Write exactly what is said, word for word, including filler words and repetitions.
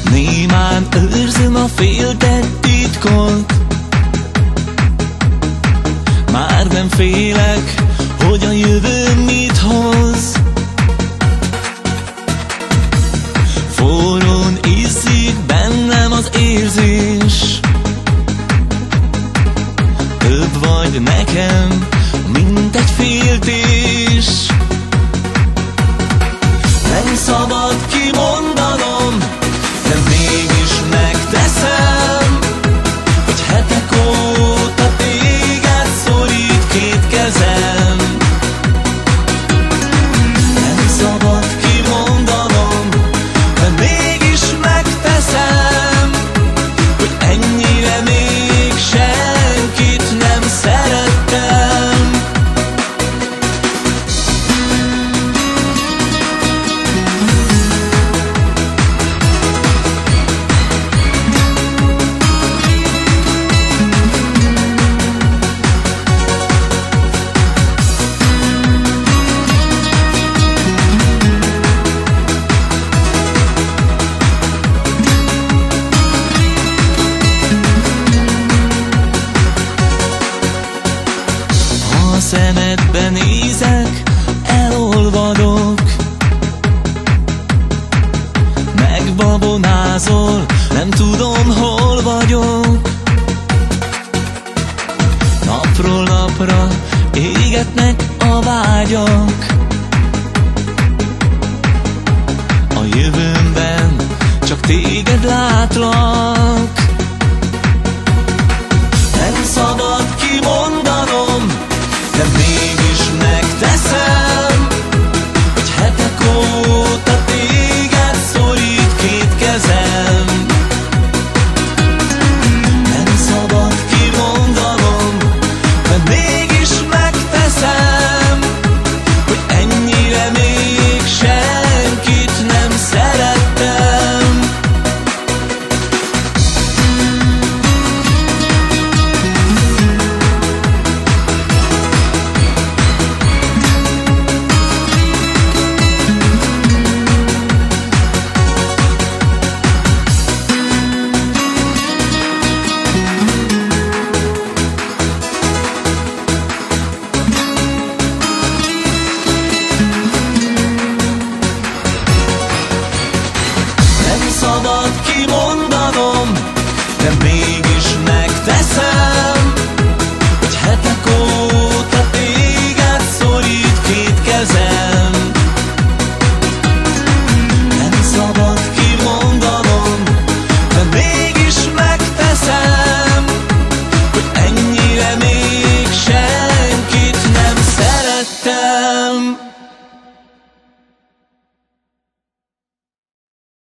Némán őrzöm a féltett titkot. Már nem félek, hogy a jövő mit hoz. Forrón iszik bennem az érzés. Több vagy nekem, mint egy féltés. Nem szabad kimondanom, de mégis megteszem, hogy hetek óta téged szorít két kezem. Nem szabad kimondanom, de mégis megteszem, hogy ennyire még senkit nem szerettem. A szemedbe nézek, elolvadok. Megbabonázol, nem tudom, hol vagyok. Napról napra égetnek a vágyak. A jövőmben csak téged látlak.